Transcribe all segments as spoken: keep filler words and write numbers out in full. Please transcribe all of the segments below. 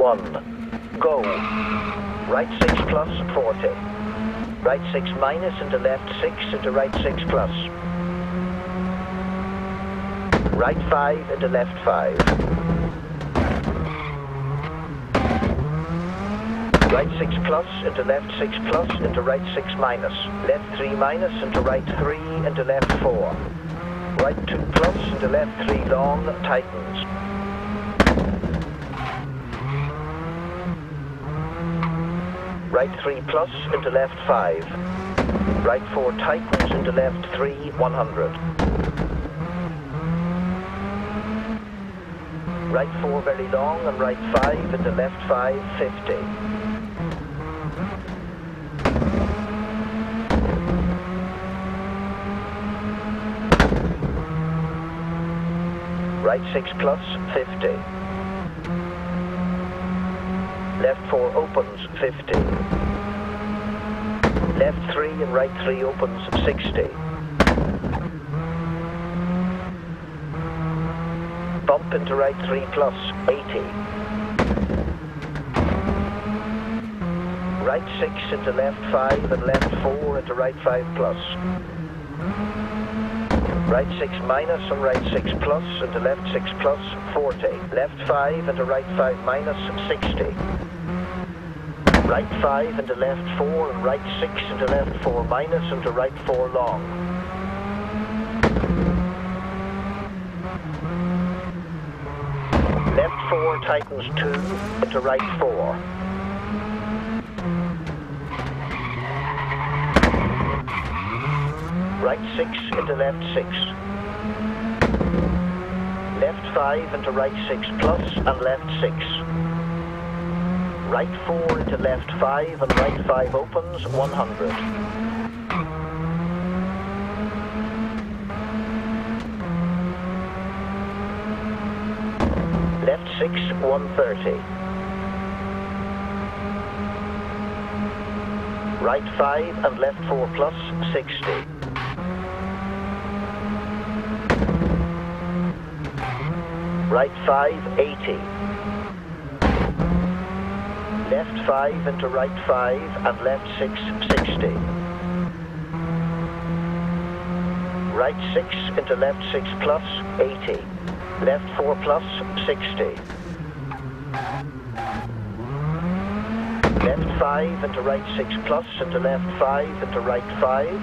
one. Go. Right six plus, forty. Right six minus into left six into right six plus. Right five into left five. Right six plus into left six plus into right six minus. Left three minus into right three into left four. Right two plus into left three long, tightens. Right three plus into left five. Right four tightens into left three, one hundred. Right four very long and right five into left five, fifty. Right six plus, fifty. Left four opens, fifty. Left three and right three opens, sixty. Bump into right three plus, eighty. Right six into left five and left four into right five plus. Right six minus and right six plus into left six plus, forty. Left five into right five minus, sixty. Right five into left four and right six into left four minus into right four long. Left four tightens two into right four. Right six into left six. Left five into right six plus and left six. Right four into left five and right five opens, one hundred. Left six, one thirty. Right five and left four plus, sixty. Right five, eighty. Left five into right five and left six, sixty. Right six into left six plus, eighty. Left four plus, sixty. Left five into right six plus into left five into right five.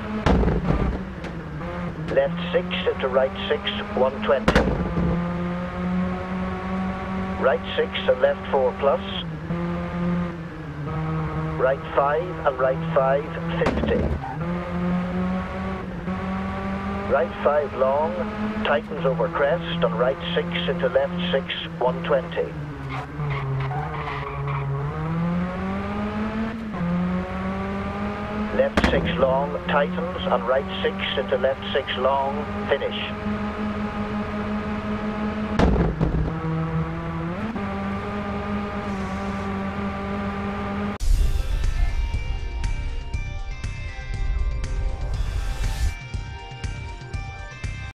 Left six into right six, one twenty. Right six and left four plus. Right five and right five, fifty. Right five long, tightens over crest and right six into left six, one twenty. Left six long, tightens and right six into left six long, finish.